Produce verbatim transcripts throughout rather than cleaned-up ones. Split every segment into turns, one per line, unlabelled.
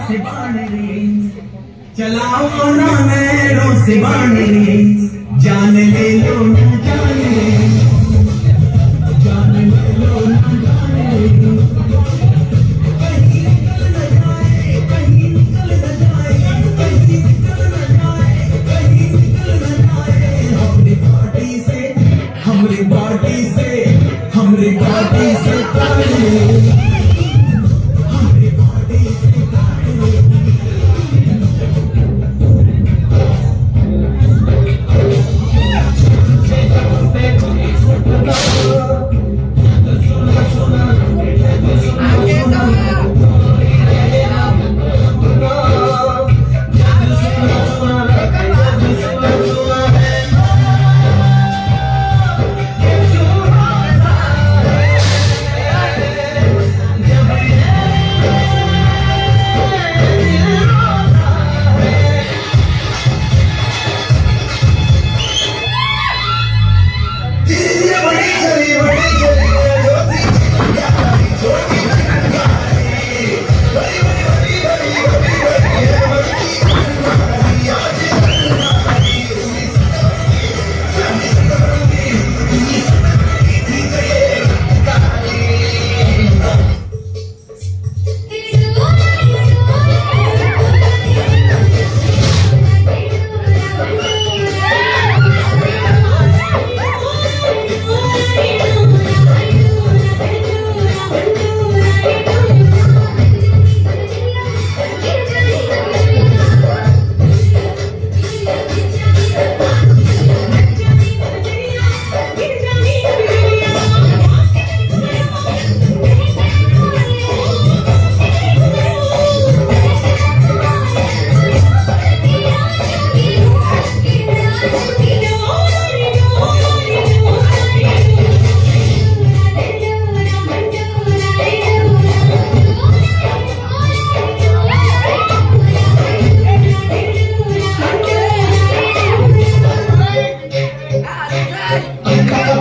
से बाण रे, चलाओ ना नैनों से बाण रे, जान ले लो ना जान रे, जान ले लो ना जान रे, कहीं निकल न जाए, कहीं निकल न जाए, कहीं निकल न जाए, कहीं निकल न जाए, हमरे बॉडी से, हमरे बॉडी से, हमरे बॉडी से तार ले, हमरे बॉडी से तार ले।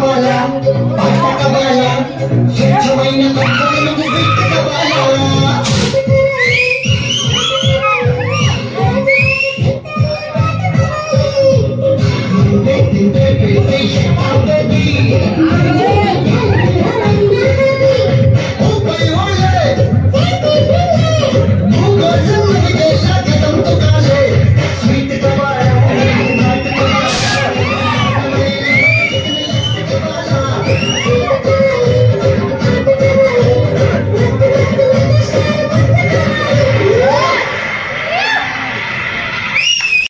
Join the